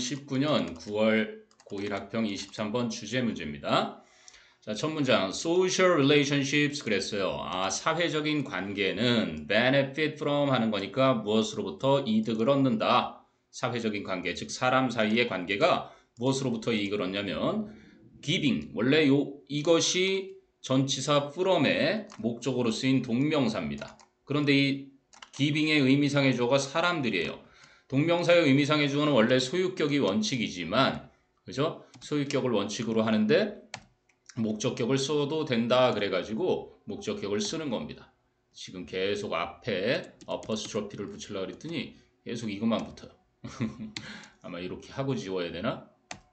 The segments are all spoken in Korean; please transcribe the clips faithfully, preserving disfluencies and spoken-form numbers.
이천십구 년 구월 고일 학평 이십삼 번 주제 문제입니다. 자, 첫 문장 social relationships 그랬어요. 아, 사회적인 관계는 benefit from 하는 거니까 무엇으로부터 이득을 얻는다. 사회적인 관계, 즉 사람 사이의 관계가 무엇으로부터 이익을 얻냐면 giving, 원래 요 이것이 전치사 from의 목적으로 쓰인 동명사입니다. 그런데 이 giving의 의미상의 주어가 사람들이에요. 동명사의 의미상의 주어는 원래 소유격이 원칙이지만, 그죠? 소유격을 원칙으로 하는데 목적격을 써도 된다 그래가지고 목적격을 쓰는 겁니다. 지금 계속 앞에 어퍼스트로피를 붙이려고 그랬더니 계속 이것만 붙어요. 아마 이렇게 하고 지워야 되나?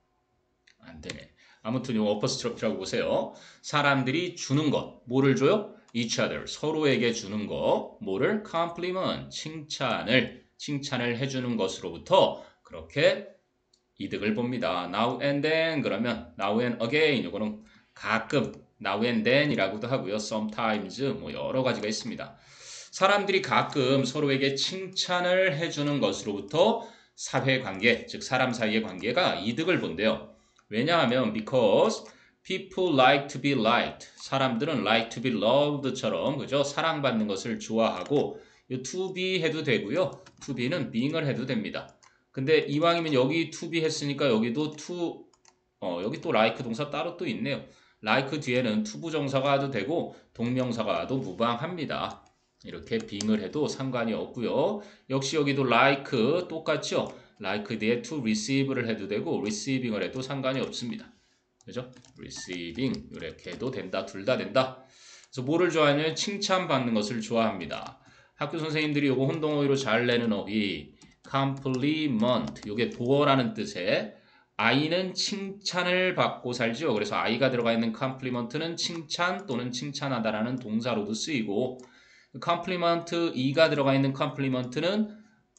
안 되네. 아무튼 이 어퍼스트로피라고 보세요. 사람들이 주는 것, 뭐를 줘요? each other, 서로에게 주는 것, 뭐를? compliment, 칭찬을, 칭찬을 해주는 것으로부터 그렇게 이득을 봅니다. now and then 그러면 now and again 이거는 가끔 now and then 이라고도 하고요. sometimes 뭐 여러 가지가 있습니다. 사람들이 가끔 서로에게 칭찬을 해주는 것으로부터 사회관계, 즉 사람 사이의 관계가 이득을 본대요. 왜냐하면 because people like to be liked. 사람들은 like to be loved처럼 그죠? 사랑받는 것을 좋아하고 이 to be 해도 되고요. to be는 being을 해도 됩니다. 근데 이왕이면 여기 to be 했으니까 여기도 to 어, 여기 또 like 동사 따로 또 있네요. like 뒤에는 to 부정사가 와도 되고 동명사가 와도 무방합니다. 이렇게 being을 해도 상관이 없고요. 역시 여기도 like 똑같죠? like 뒤에 to receive를 해도 되고 receiving을 해도 상관이 없습니다. 그죠? receiving 이렇게 해도 된다. 둘 다 된다. 그래서 뭐를 좋아하냐면 칭찬받는 것을 좋아합니다. 학교 선생님들이 요거 혼동어휘로 잘 내는 어휘 compliment 요게 도어라는 뜻의 아이는 칭찬을 받고 살죠. 그래서 아이가 들어가 있는 compliment는 칭찬 또는 칭찬하다라는 동사로도 쓰이고 compliment 이가 들어가 있는 compliment는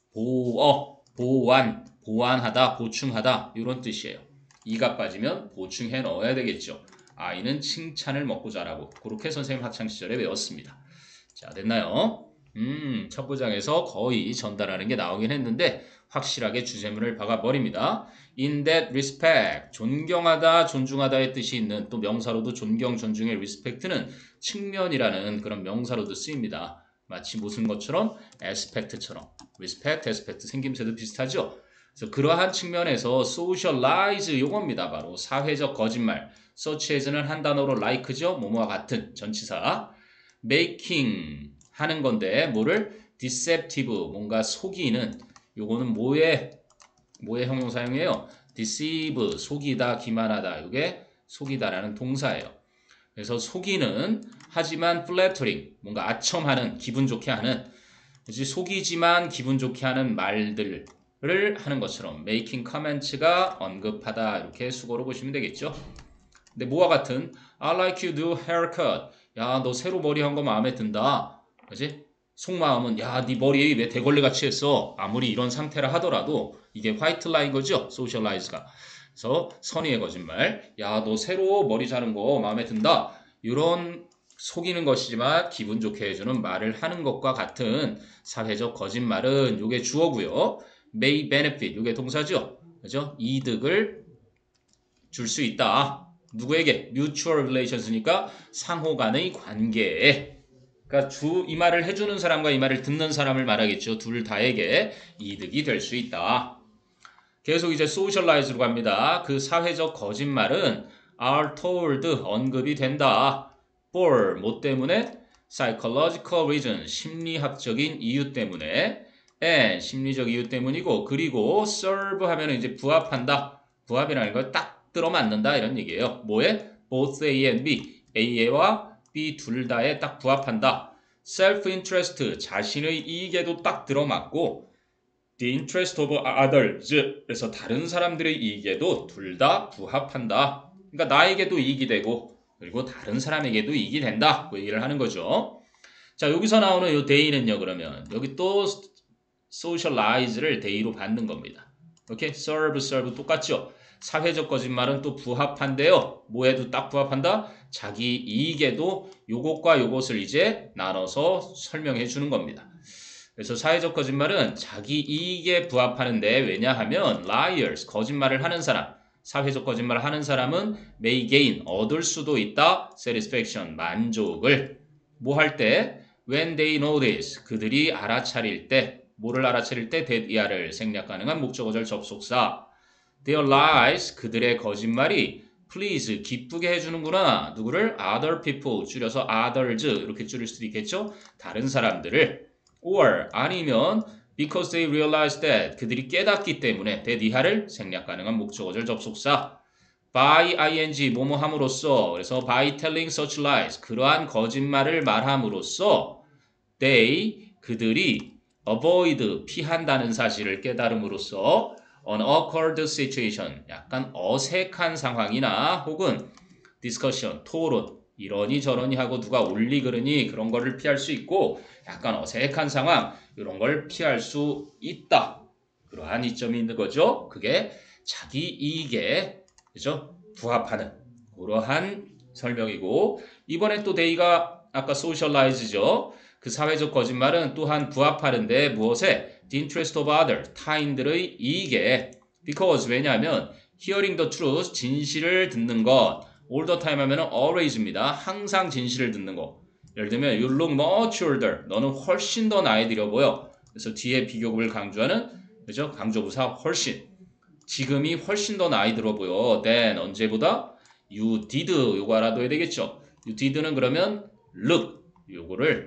보어, 보완, 보완하다, 보충하다 이런 뜻이에요. 이가 빠지면 보충해 넣어야 되겠죠. 아이는 칭찬을 먹고 자라고 그렇게 선생님 학창시절에 외웠습니다. 자, 됐나요? 음, 첫 부장에서 거의 전달하는 게 나오긴 했는데 확실하게 주제문을 박아버립니다. In that respect, 존경하다, 존중하다의 뜻이 있는 또 명사로도 존경, 존중의 respect는 측면이라는 그런 명사로도 쓰입니다. 마치 무슨 것처럼? aspect처럼. respect, aspect 생김새도 비슷하죠? 그래서 그러한 측면에서 socialize 요겁니다. 바로 사회적 거짓말. such as는 한 단어로 like죠? 뭐뭐와 같은 전치사. making 하는 건데 뭐를? deceptive 뭔가 속이는 요거는 뭐의 뭐의 형용사형이에요? deceive 속이다, 기만하다. 이게 속이다라는 동사예요. 그래서 속이는 하지만 flattering 뭔가 아첨하는 기분 좋게 하는 그치? 속이지만 기분 좋게 하는 말들을 하는 것처럼 making comments가 언급하다 이렇게 수고로 보시면 되겠죠. 근데 뭐와 같은 I like you new haircut 야 너 새로 머리 한 거 마음에 든다. 그치? 속마음은 야 네 머리 왜 대걸레같이 했어. 아무리 이런 상태라 하더라도 이게 화이트 라인 거죠. socialize가. 그래서 선의의 거짓말 야 너 새로 머리 자른 거 마음에 든다. 이런 속이는 것이지만 기분 좋게 해주는 말을 하는 것과 같은 사회적 거짓말은 이게 주어고요. may benefit 이게 동사죠. 그죠? 이득을 줄 수 있다. 누구에게? mutual relations니까 상호 간의 관계에 그러니까 주 이 말을 해주는 사람과 이 말을 듣는 사람을 말하겠죠. 둘 다에게 이득이 될 수 있다. 계속 이제 socialize로 갑니다. 그 사회적 거짓말은 are told 언급이 된다. for 뭐 때문에? psychological reason 심리학적인 이유 때문에 and 심리적 이유 때문이고 그리고 serve 하면 이제 부합한다. 부합이라는 걸 딱 들어맞는다 이런 얘기예요. 뭐에? both A and B A와 B 둘 다에 딱 부합한다. self-interest 자신의 이익에도 딱 들어맞고 the interest of others 그래서 다른 사람들의 이익에도 둘 다 부합한다. 그러니까 나에게도 이익이 되고 그리고 다른 사람에게도 이익이 된다. 그 얘기를 하는 거죠. 자 여기서 나오는 이 day는요 그러면 여기 또 socialize를 day로 받는 겁니다. 오케이? serve, serve 똑같죠? 사회적 거짓말은 또 부합한데요. 뭐에도 딱 부합한다? 자기 이익에도 요것과 요것을 이제 나눠서 설명해 주는 겁니다. 그래서 사회적 거짓말은 자기 이익에 부합하는데 왜냐하면 liars, 거짓말을 하는 사람, 사회적 거짓말을 하는 사람은 may gain, 얻을 수도 있다. satisfaction, 만족을. 뭐 할 때? when they notice, 그들이 알아차릴 때, 뭐를 알아차릴 때? that 이하를 생략 가능한 목적어절 접속사. their lies, 그들의 거짓말이 please, 기쁘게 해주는구나. 누구를? other people, 줄여서 others 이렇게 줄일 수도 있겠죠? 다른 사람들을. or 아니면 because they realize that, 그들이 깨닫기 때문에 that 이하를 생략 가능한 목적어절 접속사. by ing, 뭐뭐 함으로써. 그래서 by telling such lies, 그러한 거짓말을 말함으로써 they, 그들이 avoid, 피한다는 사실을 깨달음으로써 an awkward situation, 약간 어색한 상황이나 혹은 discussion, 토론, 이러니 저러니 하고 누가 올리 그러니 그런 거를 피할 수 있고 약간 어색한 상황, 이런 걸 피할 수 있다. 그러한 이점이 있는 거죠. 그게 자기 이익에, 그죠? 부합하는 그러한 설명이고, 이번에 또 데이가 아까 socialize죠. 그 사회적 거짓말은 또한 부합하는데 무엇에? The interest of others, 타인들의 이익에. Because, 왜냐하면 hearing the truth, 진실을 듣는 것. all the time 하면 always입니다. 항상 진실을 듣는 거. 예를 들면 you look much older, 너는 훨씬 더 나이 들어 보여. 그래서 뒤에 비교급을 강조하는, 그죠? 강조부사 훨씬. 지금이 훨씬 더 나이 들어 보여. then, 언제보다? you did, 요거 알아둬야 되겠죠. you did는 그러면 look, 요거를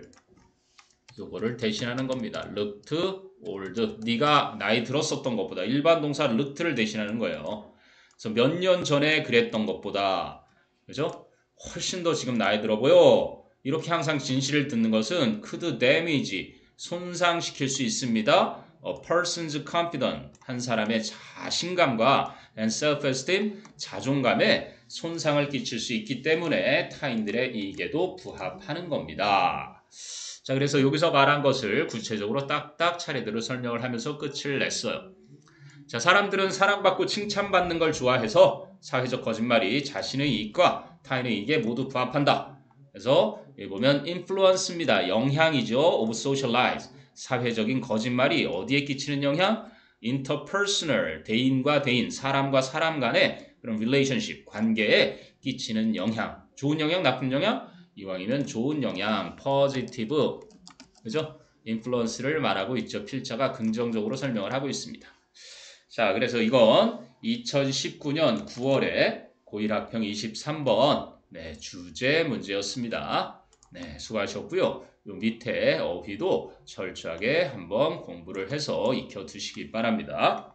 요거를 대신하는 겁니다. looked old. 네가 나이 들었었던 것보다. 일반 동사 looked를 대신하는 거예요. 그래서 몇 년 전에 그랬던 것보다, 그죠? 훨씬 더 지금 나이 들어 보여. 이렇게 항상 진실을 듣는 것은 could damage, 손상시킬 수 있습니다. A person's confidence, 한 사람의 자신감과 and self-esteem, 자존감에 손상을 끼칠 수 있기 때문에 타인들의 이익에도 부합하는 겁니다. 자, 그래서 여기서 말한 것을 구체적으로 딱딱 차례대로 설명을 하면서 끝을 냈어요. 자, 사람들은 사랑받고 칭찬받는 걸 좋아해서 사회적 거짓말이 자신의 이익과 타인의 이익에 모두 부합한다. 그래서 여기 보면 influence입니다. 영향이죠. of social lies. 사회적인 거짓말이 어디에 끼치는 영향? interpersonal, 대인과 대인, 사람과 사람 간의 그런 relationship, 관계에 끼치는 영향. 좋은 영향, 나쁜 영향? 이왕이면 좋은 영향, positive, 그죠? influence를 말하고 있죠. 필자가 긍정적으로 설명을 하고 있습니다. 자, 그래서 이건 이천십구 년 구월에 고일 학평 이십삼 번 네, 주제 문제였습니다. 네, 수고하셨고요. 요 밑에 어휘도 철저하게 한번 공부를 해서 익혀두시기 바랍니다.